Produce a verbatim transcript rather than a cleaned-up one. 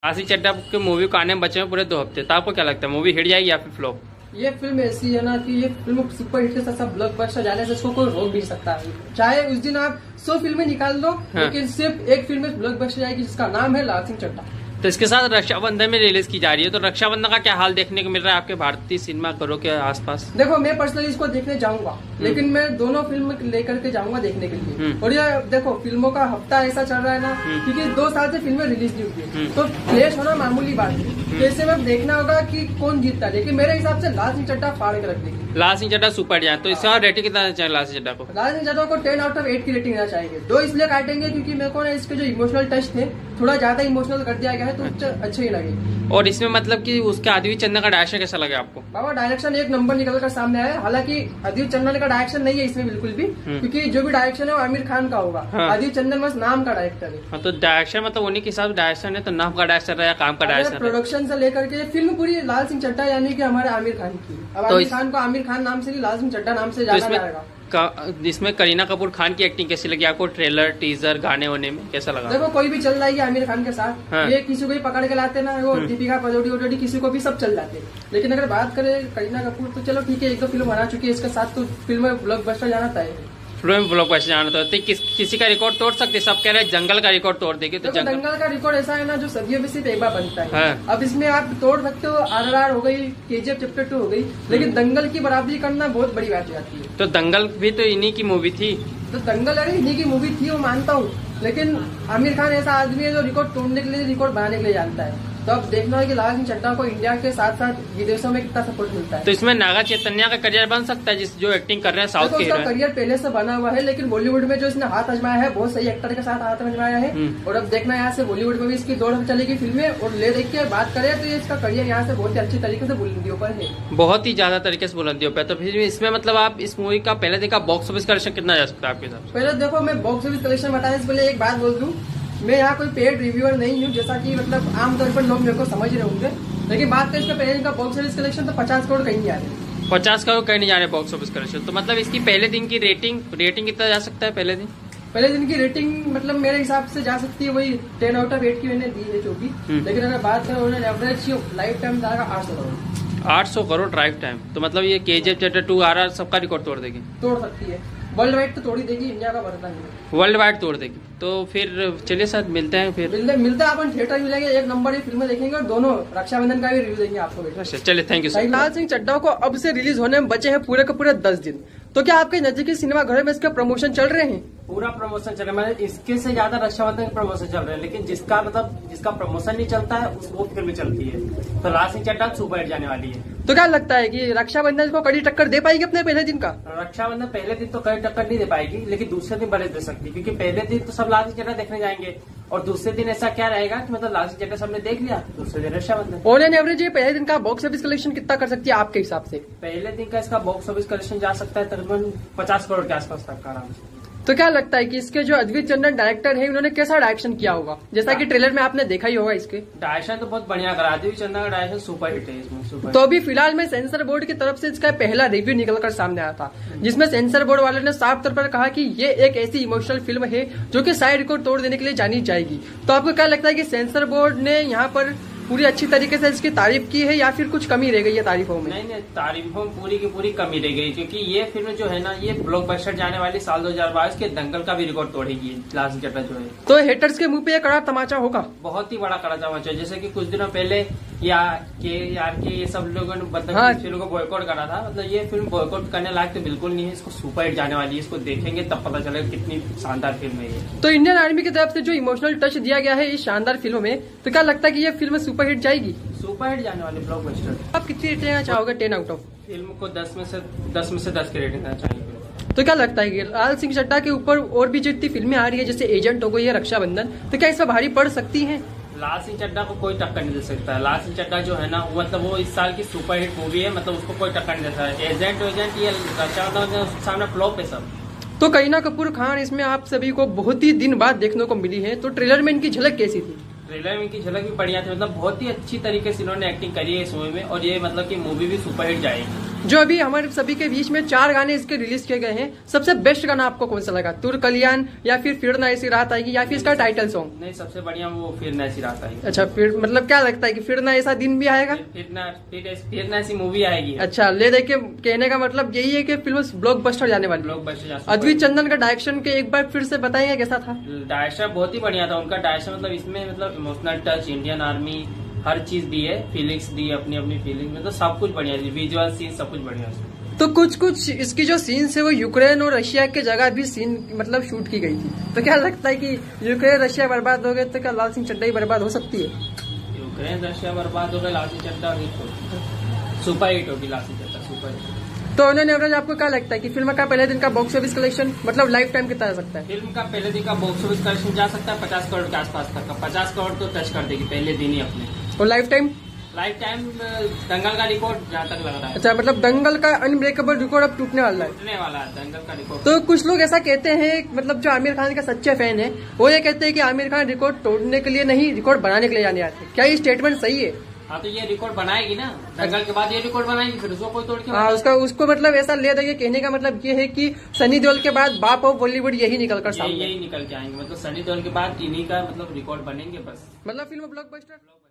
लासी चड्ढा की मूवी को आने में बचे हैं पूरे दो हफ्ते, तो आपको क्या लगता है मूवी हिट जाएगी या फिर फ्लॉप? ये फिल्म ऐसी है ना कि ये फिल्म सुपर हिट के साथ साथ ब्लॉकबस्टर जाने से इसको कोई रोक भी नहीं सकता है। चाहे उस दिन आप सौ फिल्में निकाल दो, हाँ। लेकिन सिर्फ एक फिल्म ब्लॉकबस्टर जाएगी जिसका नाम है लाल सिंह चड्ढा। तो इसके साथ रक्षाबंधन में रिलीज की जा रही है, तो रक्षाबंधन का क्या हाल देखने को मिल रहा है आपके भारतीय सिनेमा घरों के आसपास? देखो मैं पर्सनली इसको देखने जाऊंगा, लेकिन मैं दोनों फिल्म लेकर के जाऊंगा देखने के लिए। और ये देखो फिल्मों का हफ्ता ऐसा चल रहा है ना, क्योंकि दो साल से फिल्में रिलीज नहीं हुई है, तो क्लैश होना मामूली बात है। तो ऐसे में देखना होगा कि कौन जीतता है, लेकिन मेरे हिसाब से लाल सिंह चड्ढा फाड़ के रख देगी। लाल सिंह चड्ढा सुपर जाए, तो इसका रेटिंग कितना चाहिए लाल सिंह चड्ढा को? लाल सिंह चड्ढा को टेन आउट ऑफ एट की रेटिंग देना चाहिए। दो इसलिए काटेंगे क्योंकि मेरे को ना इसके जो इमोशनल टच थे थोड़ा ज्यादा इमोशनल कर दिया गया है, तो अच्छे ही लगे। और इसमें मतलब कि उसके आदित्य चंद्र का डायरेक्शन कैसा लगे आपको? बाबा डायरेक्शन एक नंबर निकल कर सामने आया। हालांकि आदित्य चंद्र का डायरेक्शन नहीं है इसमें बिल्कुल भी, क्योंकि जो भी डायरेक्शन है वो आमिर खान का होगा। हाँ। आदित्य चंद्र बस नाम का डायरेक्टर है। हाँ, तो डायरेक्शन मतलब उन्हीं के हिसाब से डायरेक्शन है, तो नाम का डायरेक्टर है या काम का डायरेक्टर? प्रोडक्शन से लेकर के फिल्म पूरी लाल सिंह चड्ढा यानी कि हमारे आमिर खान की। अब तो आमिर खान को आमिर खान नाम से लाल सिंह चड्ढा नाम से जाना जाएगा। जिसमें करीना कपूर खान की एक्टिंग कैसी लगी आपको? ट्रेलर टीजर गाने वाने में कैसा लगा? देखो कोई भी चल रहा है आमिर खान के साथ। हाँ। ये किसी को भी पकड़ के लाते ना, वो दीपिका पदोड़ी वोड़ी किसी को भी सब चल जाते हैं। लेकिन अगर बात करें करीना कपूर तो चलो ठीक है, एक दो फिल्म बना चुकी है, इसके साथ तो फिल्म ब्लॉकबस्टर जाना तय। फिल्म ब्लॉकबस्टर जाना तो, तो किस, किसी का रिकॉर्ड तोड़ सकते? सब कह रहे हैं जंगल का रिकॉर्ड तोड़ देगी। तो जंगल, जंगल का रिकॉर्ड ऐसा है ना जो सदियों में सिर्फ एक बार बनता है। हाँ। अब इसमें आप तोड़ सकते हो, आर आर आर हो गई, के जी एफ चैप्टर टू हो गई, लेकिन दंगल की बराबरी करना बहुत बड़ी बात हो जाती है। तो दंगल भी तो इन्हीं की मूवी थी। तो दंगल अरे इन्हीं की मूवी थी वो मानता हूँ, लेकिन आमिर खान ऐसा आदमी है जो रिकॉर्ड तोड़ने के लिए रिकॉर्ड बनाने के लिए जानता है। तो अब देखना है कि लाल सिंह चड्ढा को इंडिया के साथ साथ विदेशों में कितना सपोर्ट मिलता है। तो इसमें नागा चैतन्य का करियर बन सकता है, जिस जो एक्टिंग कर रहे हैं साउथ के हीरो। उसका करियर पहले से बना हुआ है, लेकिन बॉलीवुड में जो इसने हाथ आजमाया है बहुत सही एक्टर के साथ हाथ आजमाया है। और अब देखना यहाँ से बॉलीवुड में भी इसकी दौड़ चलेगी फिल्में, और ले देख के बात करें तो ये इसका करियर यहाँ से बहुत ही अच्छी तरीके से बुलंदियों पर है, बहुत ही ज्यादा तरीके से बुलंदियों पर। तो फिर इसमें मतलब आप इस मूवी का पहले दिन का बॉक्स ऑफिस कलेक्शन कितना जा सकता है आपके हिसाब से? पहले देखो मैं बॉक्स ऑफिस कलेक्शन बताने से पहले एक बात बोल दूं, मैं यहाँ कोई पेड रिव्यूअर नहीं हूँ, जैसा कि मतलब आमतौर पर लोग मेरे को समझ रहे होंगे। लेकिन बात करें इसका पहले दिन का बॉक्स ऑफिस कलेक्शन तो पचास करोड़ कहीं नहीं आ रहे। पचास करोड़ कहीं नहीं जा रहे बॉक्स ऑफिस कलेक्शन। तो मतलब इसकी पहले दिन की रेटिंग रेटिंग कितना जा सकता है पहले दिन? पहले दिन की रेटिंग मतलब मेरे हिसाब से जा सकती है वही टेन आउट ऑफ एट की मैंने दी है जो भी। लेकिन अगर बात करें उन्होंने एवरेज लाइफ टाइम जाएगा आठ सौ करोड़। आठ सौ करोड़ ड्राइव टाइम, तो मतलब ये K G F chapter two R R सबका रिकॉर्ड तोड़ देगी। तोड़ सकती है, वर्ल्ड वाइड तो तोड़ी देगी, इंडिया का बढ़ता नहीं, वर्ल्ड वाइड तोड़ देगी। तो फिर चलिए साथ मिलते हैं, फिर मिलते मिलते हैं अपन थिएटर मिलेंगे, एक नंबर की फिल्में देखेंगे और दोनों रक्षाबंधन का भी रिव्यू देंगे आपको। चलिए थैंक यू। लाल सिंह चड्ढा को अब से रिलीज होने में बचे हैं पूरे के पूरे दस दिन। तो क्या आपके नजदीकी सिनेमा घर में इसके प्रमोशन चल रहे हैं? पूरा प्रमोशन चल रहा है, इसके से ज्यादा रक्षाबंधन के प्रमोशन चल रहे हैं, लेकिन जिसका मतलब जिसका प्रमोशन नहीं चलता है उस वो फिल्म चलती है। तो लाल सिंह चड्ढा सुपर हिट जाने वाली है। तो क्या लगता है कि रक्षाबंधन को कड़ी टक्कर दे पाएगी अपने पहले दिन का? रक्षाबंधन पहले दिन तो कड़ी टक्कर नहीं दे पाएगी, लेकिन दूसरे दिन बड़े दे सकती, क्योंकि पहले दिन तो सब लाल सिंह चड्ढा देखने जाएंगे, और दूसरे दिन ऐसा क्या रहेगा कि मतलब लाल सिंह चड्ढा सबने देख लिया, दूसरे दिन रक्षाबंधन। ऑन एन एवरेज ये पहले दिन का बॉक्स ऑफिस कलेक्शन कितना कर सकती है आपके हिसाब से? पहले दिन का इसका बॉक्स ऑफिस कलेक्शन जा सकता है तकरीबन पचास करोड़ के आसपास तक का आराम से। तो क्या लगता है कि इसके जो अद्वित चंद्रन डायरेक्टर है उन्होंने कैसा डायरेक्शन किया होगा, जैसा कि ट्रेलर में आपने देखा ही होगा? इसके डायरेक्शन तो बहुत बढ़िया करा, अद्वित चंद्रन का डायरेक्शन सुपर हिट है इसमें सुपर। तो अभी फिलहाल में सेंसर बोर्ड की तरफ से इसका पहला रिव्यू निकलकर सामने आया था, जिसमें सेंसर बोर्ड वालों ने साफ तौर पर कहा कि ये एक ऐसी इमोशनल फिल्म है जो कि शायद रिकॉर्ड तोड़ देने के लिए जानी जाएगी। तो आपको क्या लगता है कि सेंसर बोर्ड ने यहाँ पर पूरी अच्छी तरीके से इसकी तारीफ की है या फिर कुछ कमी रह गई है तारीफों में? नहीं नहीं, तारीफों में पूरी की पूरी कमी रह गई, क्योंकि ये फिल्म जो है ना ये ब्लॉकबस्टर जाने वाली साल दो हज़ार बाईस के दंगल का भी रिकॉर्ड तोड़ेगी लाल सिंह चड्ढा जो है। तो हेटर्स के मुंह पे ये कड़ा तमाचा होगा, बहुत ही बड़ा कड़ा तमाचा। जैसे कि कुछ दिनों पहले या के यार के ये सब लोगों ने मतलब हाँ। फिल्म को बॉयकॉट करा था, मतलब ये फिल्म बॉयकॉट करने लायक तो बिल्कुल नहीं है, इसको सुपर हिट जाने वाली है, इसको देखेंगे तब पता चलेगा कितनी शानदार फिल्म है ये। तो इंडियन आर्मी की तरफ से जो इमोशनल टच दिया गया है इस शानदार फिल्म में, तो क्या लगता है कि ये फिल्म सुपर हिट जाएगी? सुपर हिट जाने वाली ब्लॉकबस्टर। आप कितनी रेटिंग देना चाहोगे टेन आउट ऑफ? फिल्म को दस में से दस में से दस की रेटिंग देना चाहिए। तो क्या लगता है कि लाल सिंह चड्ढा के ऊपर और भी जितनी फिल्में आ रही है जैसे एजेंट हो गई है, रक्षाबंधन, तो क्या इसमें भारी पड़ सकती हैं? लाल सिंह चड्ढा को कोई टक्कर नहीं दे सकता है। लाल सिंह चड्ढा जो है ना मतलब वो इस साल की सुपर हिट मूवी है, मतलब उसको कोई टक्कर नहीं देता है। एजेंट एजेंट ये रक्षाबंधन उसके सामने फ्लॉप है सब। तो करीना कपूर खान इसमें आप सभी को बहुत ही दिन बाद देखने को मिली है, तो ट्रेलर में इनकी झलक कैसी थी? ट्रेलर में इनकी झलक भी बढ़िया थी, मतलब बहुत ही अच्छी तरीके से इन्होंने एक्टिंग करी है इस मूवी में, और ये मतलब कि मूवी भी सुपर हिट जाएगी। जो अभी हमारे सभी के बीच में चार गाने इसके रिलीज किए गए हैं, सबसे बेस्ट गाना आपको कौन सा लगा? तुर कल्याण या फिर फिर न ऐसी रात आएगी या फिर इसका टाइटल सॉन्ग? नहीं, सबसे बढ़िया वो फिर न ऐसी रात आएगी। अच्छा, फिर मतलब क्या लगता है कि फिर न ऐसा दिन भी आएगा? फिर न फिर, फिर न ऐसी मूवी आएगी। अच्छा, ले देख के कहने का मतलब यही है कि फिल्म ब्लॉकबस्टर जाने वाली। ब्लॉकबस्टर। अद्वित चंदन का डायरेक्शन के एक बार फिर से बताएंगे कैसा था? डायरेक्शन बहुत ही बढ़िया था उनका। डायरेक्शन मतलब इसमें मतलब इमोशनल टच, इंडियन आर्मी, हर चीज दी है, फीलिंग्स दी अपनी अपनी फीलिंग में, तो सब कुछ बढ़िया है, विजुअल सीन सब कुछ बढ़िया है। तो कुछ कुछ इसकी जो सीन्स है वो यूक्रेन और रशिया के जगह भी सीन मतलब शूट की गई थी, तो क्या लगता है कि यूक्रेन रशिया बर्बाद हो गए तो क्या लाल सिंह चड्ढा ही बर्बाद हो सकती है? यूक्रेन रशिया बर्बाद हो गए, लाल सिंह चड्ढा हिट होगी, सुपर हिट होगी लाल सिंह चड्ढा, सुपर हिट। तो उन्होंने एवरेज आपको क्या लगता है कि फिल्म का पहले दिन का बॉक्स ऑफिस कलेक्शन मतलब लाइफ टाइम कितना जा सकता है? फिल्म का पहले दिन का बॉक्स ऑफिस कलेक्शन जा सकता है पचास करोड़ के आसपास तक का। पचास करोड़ तो टच कर देगी पहले दिन ही अपने। और life time? Life time Dangal का रिकॉर्ड जहाँ तक लग रहा है। अच्छा, मतलब दंगल का अनब्रेकेबल रिकॉर्ड अब टूटने वाला है। टूटने वाला है दंगल का रिकॉर्ड। तो कुछ लोग ऐसा कहते हैं, मतलब जो आमिर खान का सच्चे फैन है वो ये कहते हैं कि आमिर खान रिकॉर्ड तोड़ने के लिए नहीं, रिकॉर्ड बनाने के लिए जाने आते हैं। क्या ये स्टेटमेंट सही है? हाँ, तो ये रिकॉर्ड बनाएगी ना, दंगल के बाद ये रिकॉर्ड बनाएगी, फिर उसको कोई तोड़ के। हाँ, उसका उसको मतलब ऐसा ले देंगे, कहने का मतलब ये है कि सनी देओल के बाद बाप ऑफ बॉलीवुड यही निकल कर सामने, यही निकल के आएंगे, मतलब सनी देओल के बाद इन्हीं का मतलब रिकॉर्ड बनेंगे बस। मतलब फिल्म ब्लॉकबस्टर।